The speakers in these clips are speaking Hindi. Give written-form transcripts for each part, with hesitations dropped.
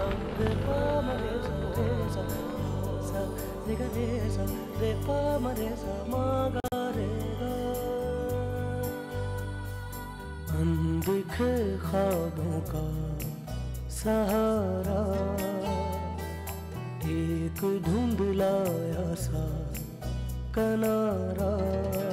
sa re pa ma re sa re ga re sa re pa ma re sa ma ga re ga। अनदिखे ख्वाबों का सहारा एक धुंधलाया सा किनारा,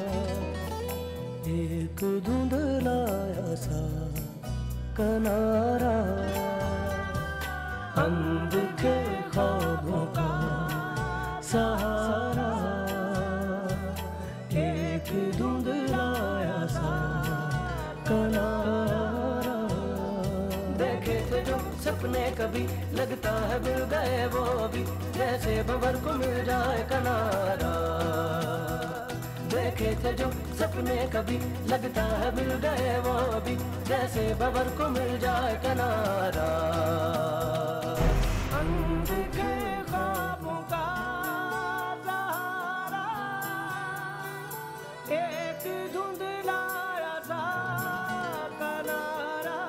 एक धुंधलाया सा किनारा। अनदिखे ख्वाबों का सहारा एक धुंधलाया सा किनारा। देखे थे जो सपने कभी लगता है मिल गए वो अभी, जैसे भंवर को मिल जाए किनारा। देखे थे जो सपने कभी लगता है मिल गए वो अभी, जैसे भंवर को मिल जाए किनारा। अनदिखे ख्वाबों का सहारा एक धुंधलाया सा किनारा।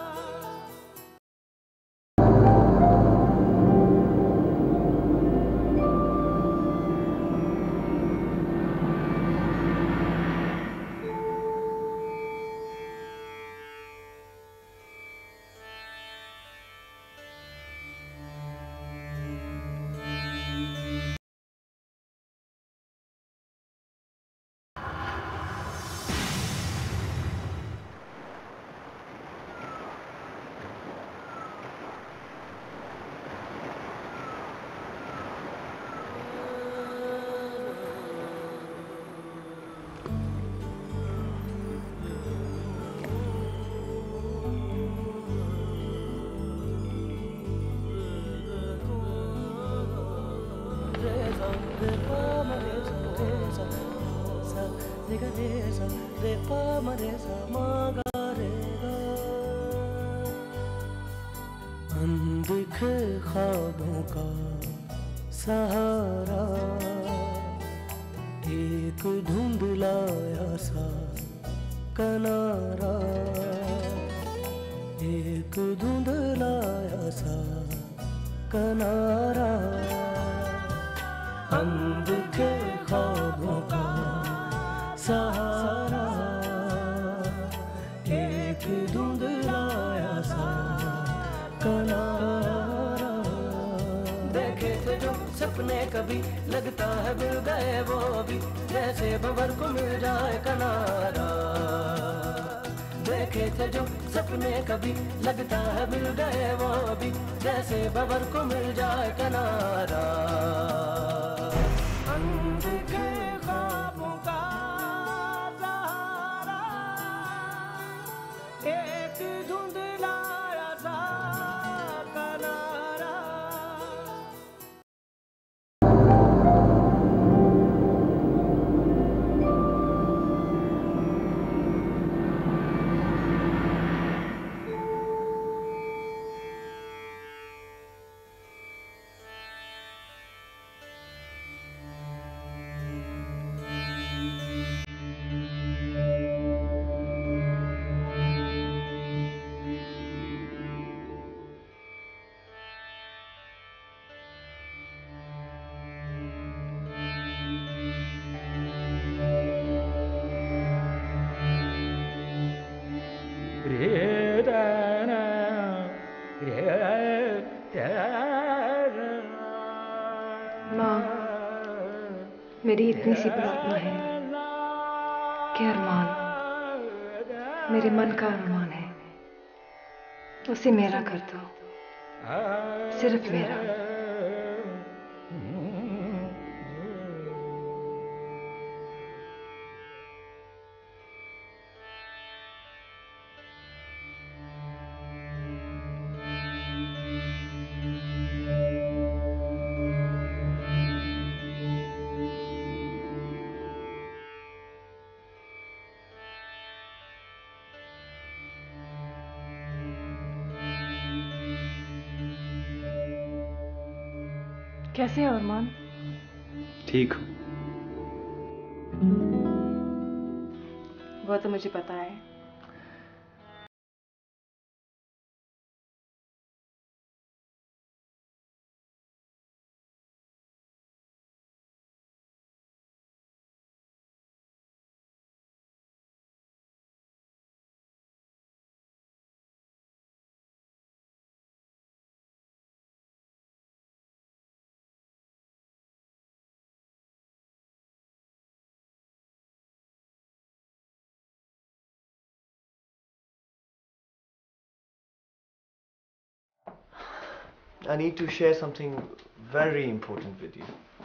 re pa ma re sa ma ga re ga। अनदिखे ख्वाबों का सहारा एक धुंधलाया सा किनारा, एक धुंधलाया सा किनारा। अनदिखे ख्वाबों का सहारा एक धुंधलाया सा किनारा। देखे थे जो सपने कभी लगता है मिल गए वो अभी, जैसे भंवर को मिल जाए किनारा। देखे थे जो सपने कभी लगता है मिल गए वो अभी, जैसे भंवर को मिल जाए किनारा। अनदिखे ख्वाबों का सहारा एक धुंधलाया सा किनारा। माँ, मेरी इतनी सी प्रार्थना है कि अरमान मेरे मन का अरमान है, उसे मेरा कर दो, सिर्फ मेरा। कैसे हो अरमान? ठीक हूँ। वो तो मुझे पता है। I need to share something very important with you.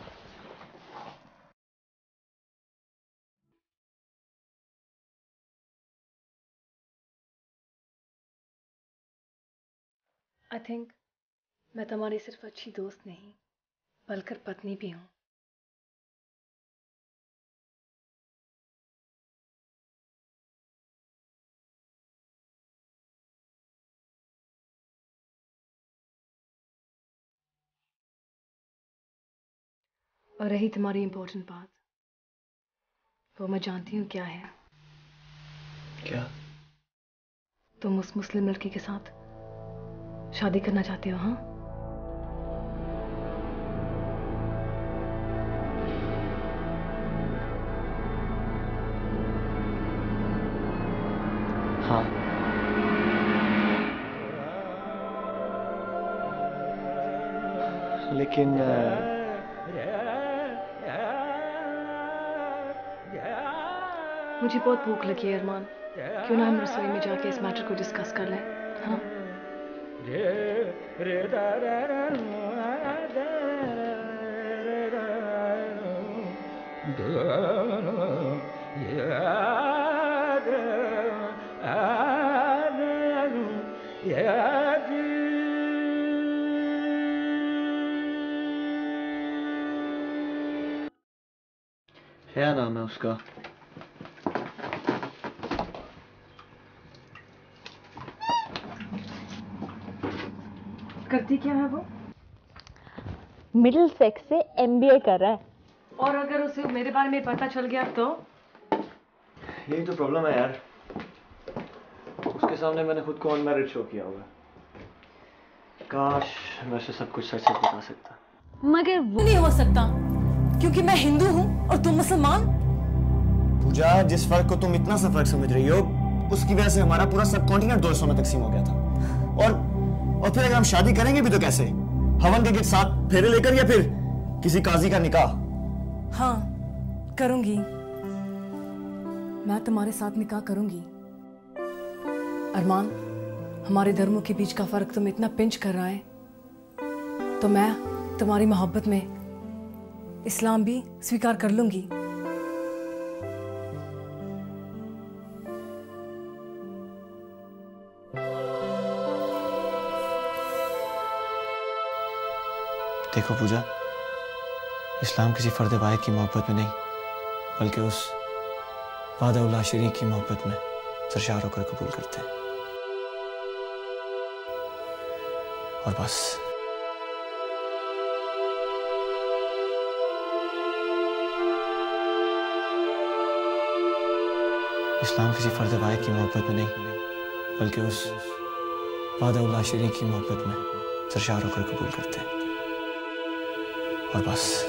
I think मैं तुम्हारी सिर्फ अच्छी दोस्त नहीं बल्कि पत्नी भी हूँ। और रही तुम्हारी इम्पोर्टेंट बात, वो मैं जानती हूँ क्या है। क्या? तुम उस मुस्लिम लड़की के साथ शादी करना चाहते हो? हाँ, हाँ। लेकिन मुझे बहुत भूख लगी है अरमान। क्यों ना हम रसोई में जाके इस मैटर को डिस्कस कर लें? हाँ, क्या नाम है उसका? करती क्या है वो? मिडिल सेक्स से एमबीए कर रहा है। और अगर उसे मेरे बारे में पता चल गया तो? यही तो प्रॉब्लम है यार, उसके सामने मैंने खुद को अनमैरिड शो किया हुआ है। काश मैं उसे सब कुछ सच सच बता सकता, मगर वो नहीं हो सकता क्योंकि मैं हिंदू हूँ और तुम मुसलमान। पूजा, जिस फर्क को तुम इतना सा फर्क समझ रही हो, उसकी वजह से हमारा पूरा सब कॉन्टिनेंट दो हिस्सों में तकसीम हो गया था। और फिर अगर हम शादी करेंगे भी तो कैसे? हवन के साथ फेरे लेकर या फिर किसी काजी का निकाह? हाँ, करूंगी। मैं तुम्हारे साथ निकाह करूंगी। अरमान, हमारे धर्मों के बीच का फर्क तुम इतना पिंच कर रहा है, तो मैं तुम्हारी मोहब्बत में इस्लाम भी स्वीकार कर लूंगी। देखो पूजा, इस्लाम किसी फर्द वाहिद की मोहब्बत में नहीं, बल्कि उस वादा शरीक की मोहब्बत में सरशार होकर कबूल करते हैं। और बस। इस्लाम किसी फर्द वाहिद की मोहब्बत में नहीं, बल्कि उस वादा शरीक की मोहब्बत में सरशार होकर कबूल करते हैं। और बस।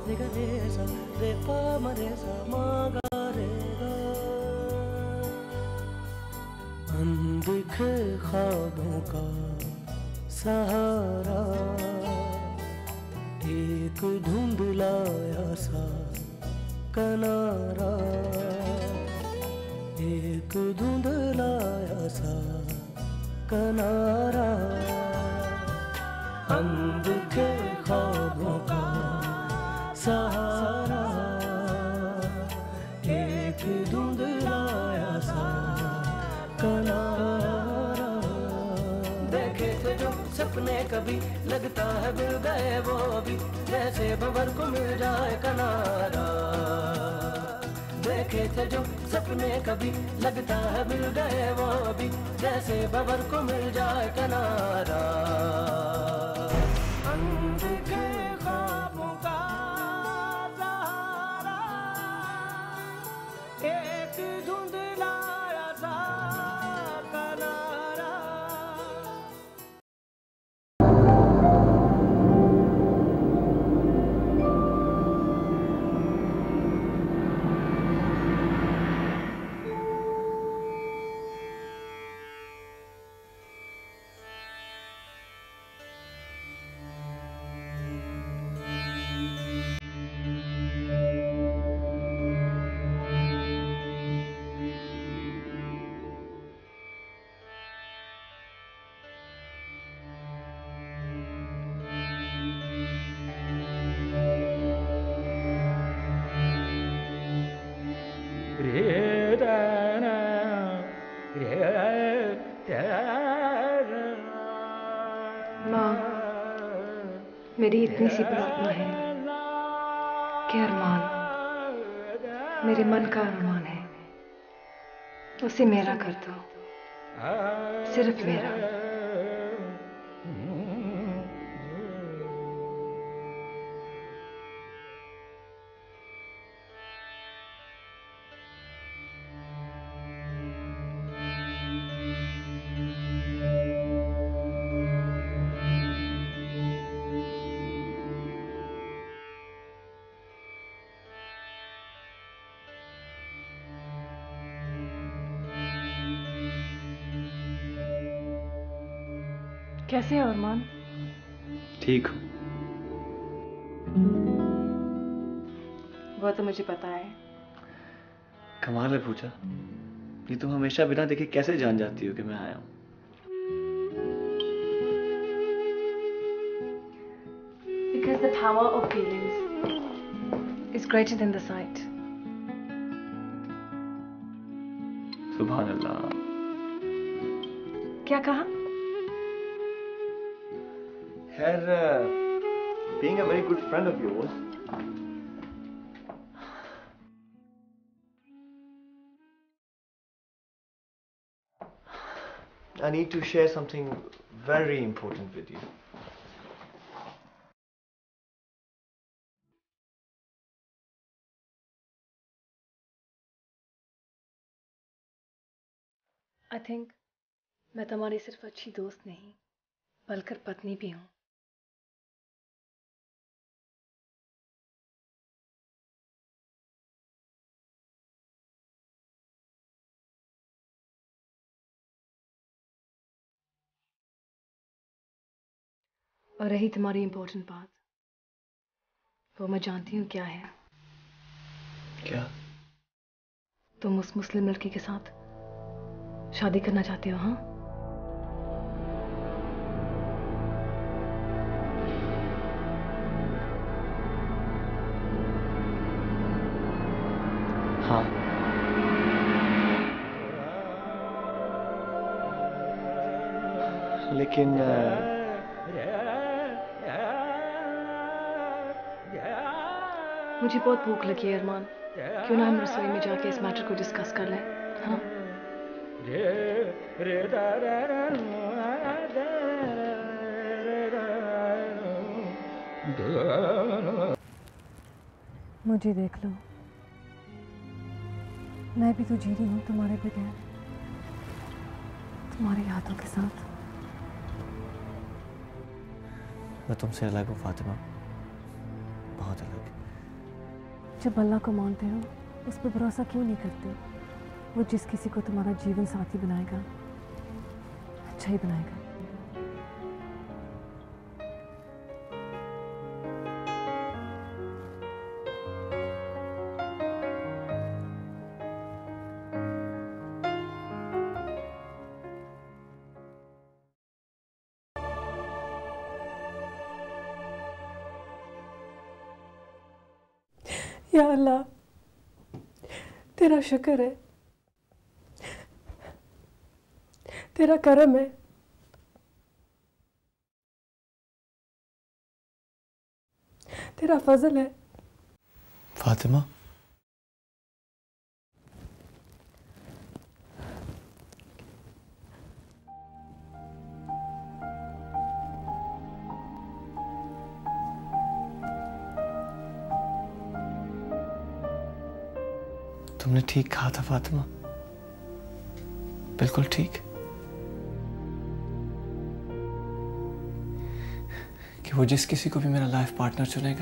रे गा रे सा रे पा म रे सा मा गा रे गा। अनदिखे ख्वाबों का सहारा, एक धुंधलाया सा किनारा, एक धुंधलाया सा किनारा। अनदिखे ख्वाबों का सहारा, एक धुंधलाया सा किनारा। देखे थे जो सपने कभी, लगता है मिल गए वो भी, जैसे भंवर को मिल जाए किनारा। देखे थे जो सपने कभी, लगता है मिल गए वो भी, जैसे भंवर को मिल जाए किनारा। अनदिखे ख्वाबों का सहारा, एक धुंधलाया सा किनारा। माँ, मेरी इतनी सी प्रार्थना है कि अरमान मेरे मन का अरमान है, उसे मेरा कर दो, सिर्फ मेरा। कैसे हो अरमान? ठीक हूँ। वो तो मुझे पता है। कमाल है पूजा, ये तुम हमेशा बिना देखे कैसे जान जाती हो कि मैं आया हूँ? Because the power of feelings is greater than the sight. सुभान अल्लाह। क्या कहा? खैर, being a very good friend of yours, I need to share something very important with you. I think मैं तुम्हारी सिर्फ अच्छी दोस्त नहीं बल्कि पत्नी भी हूँ। और रही तुम्हारी इम्पोर्टेंट बात, वो मैं जानती हूँ क्या है। क्या? तुम उस मुस्लिम लड़की के साथ शादी करना चाहते हो? हाँ, हाँ। लेकिन मुझे बहुत भूख लगी है अरमान, क्यों ना हम रसोई में जाके इस मैटर को डिस्कस कर लें? हाँ, मुझे देख लो, मैं भी तो जी रही हूँ तुम्हारे बगैर, तुम्हारी यादों के साथ। मैं तुमसे अलग हूँ फातिमा, बहुत अलग। जब अल्लाह को मानते हो उस पर भरोसा क्यों नहीं करते? वो जिस किसी को तुम्हारा जीवन साथी बनाएगा अच्छा ही बनाएगा। या अल्लाह, तेरा शुक्र है, तेरा करम है, तेरा फजल है। फातिमा, तुमने ठीक कहा था फातिमा, बिल्कुल ठीक, कि वो जिस किसी को भी मेरा लाइफ पार्टनर चुनेगा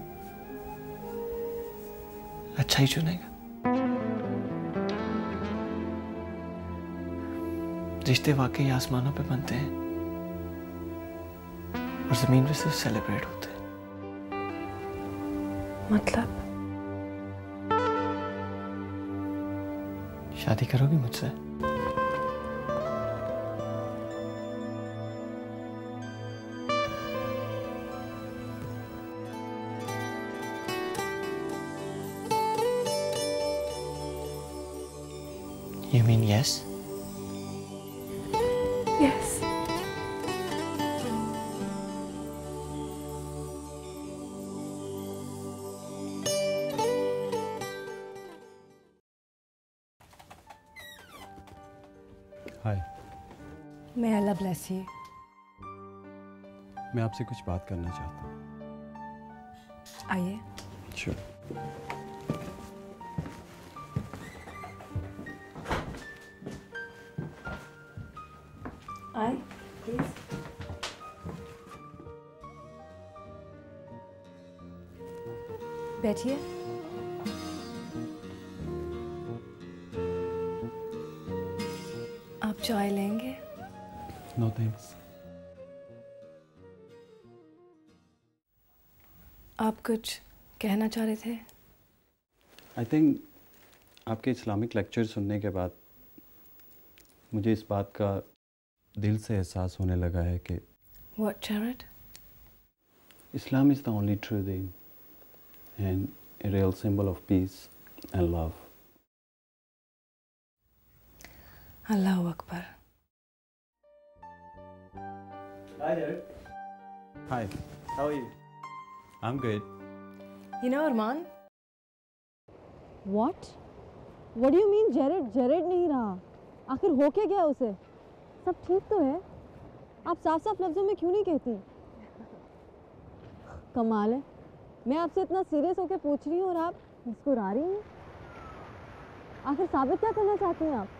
अच्छा ही चुनेगा। रिश्ते वाकई आसमानों पे बनते हैं और जमीन पे सिर्फ सेलिब्रेट होते हैं। मतलब शादी करोगी मुझसे? You mean yes? Yes. Hi, May Allah bless you. मैं आपसे कुछ बात करना चाहता हूँ। आइए। Sure. आए, प्लीज। बैठिए। आप चाय लेंगे? No thanks. आप कुछ कहना चाह रहे थे? I think आपके इस्लामिक लेक्चर सुनने के बाद मुझे इस बात का दिल से एहसास होने लगा है कि What, Jared? Islam is the only true deen and a real symbol of peace and love. Allahu Akbar. Hi Jared. Hi, How are you? I'm good. You know Arman? What? What do you mean Jared? Jared नहीं रहा। आखिर हो क्या गया उसे? सब ठीक तो है? आप साफ साफ लफ्जों में क्यों नहीं कहती? कमाल है, मैं आपसे इतना सीरियस होकर पूछ रही हूँ और आप मुस्कुरा रही हैं। आखिर साबित क्या करना चाहती हैं आप?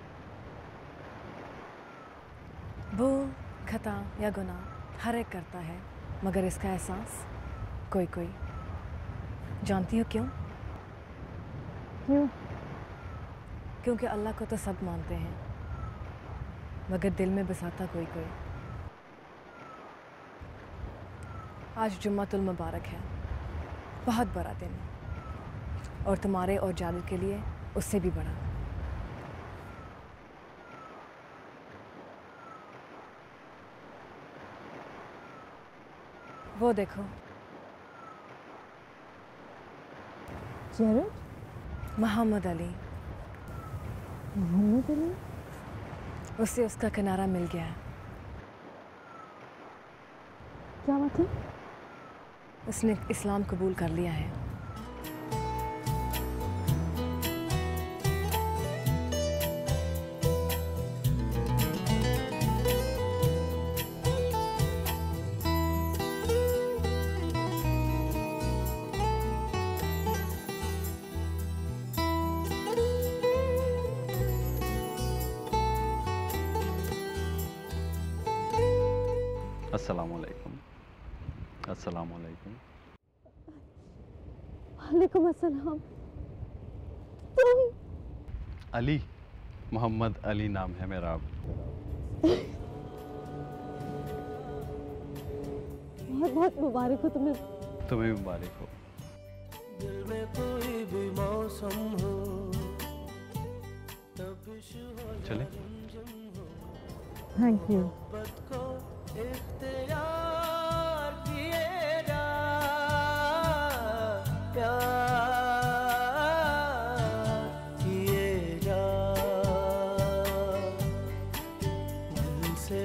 भूल, खता या गुनाह हर एक करता है, मगर इसका एहसास कोई कोई। जानती हो क्यों? क्यों? क्योंकि अल्लाह को तो सब मानते हैं, मगर दिल में बसाता कोई कोई। आज जुम्मतुल मुबारक है, बहुत बड़ा दिन, और तुम्हारे और जालिल के लिए उससे भी बड़ा। वो देखो, जेरेड? मोहम्मद अली। मोहम्मद अली? उससे उसका किनारा मिल गया। क्या बात है? उसने इस्लाम कबूल कर लिया है। अस्सलामुअलैकुम। अस्सलामुअलैकुम। वालेकुम अस्सलाम। तुम अली, मोहम्मद अली नाम है मेरा। बहुत बहुत मुबारक हो तुम्हें। तुम्हें मुबारक हो। दिल में कोई भी मौसम हो, तपिश हो, चले? Thank you. मोहब्बत को इख्तियार किए जा, प्यार किए जा, दिल से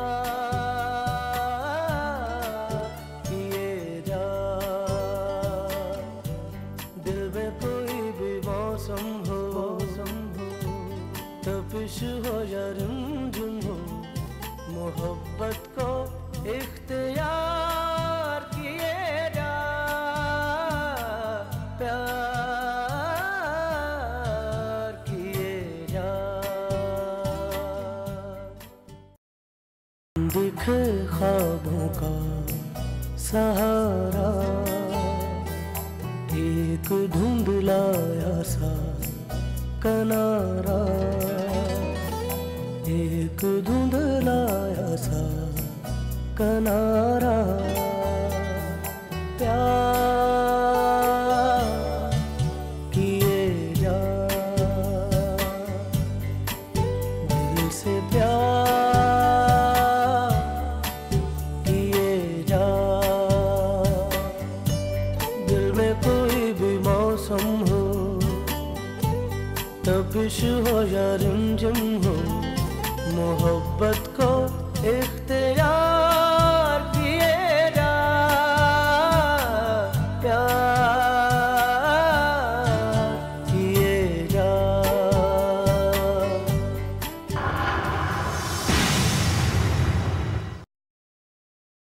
प्यार किए जा। दिल में कोई भी मौसम हो, तपिश हो या रिमझिम हो, मोहब्बत को इख्तियार किए जा, प्यार किए जा। दिखे ख्वाबों का सहारा, एक धुंधलाया सा किनारा, एक धुंधलाया सा किनारा।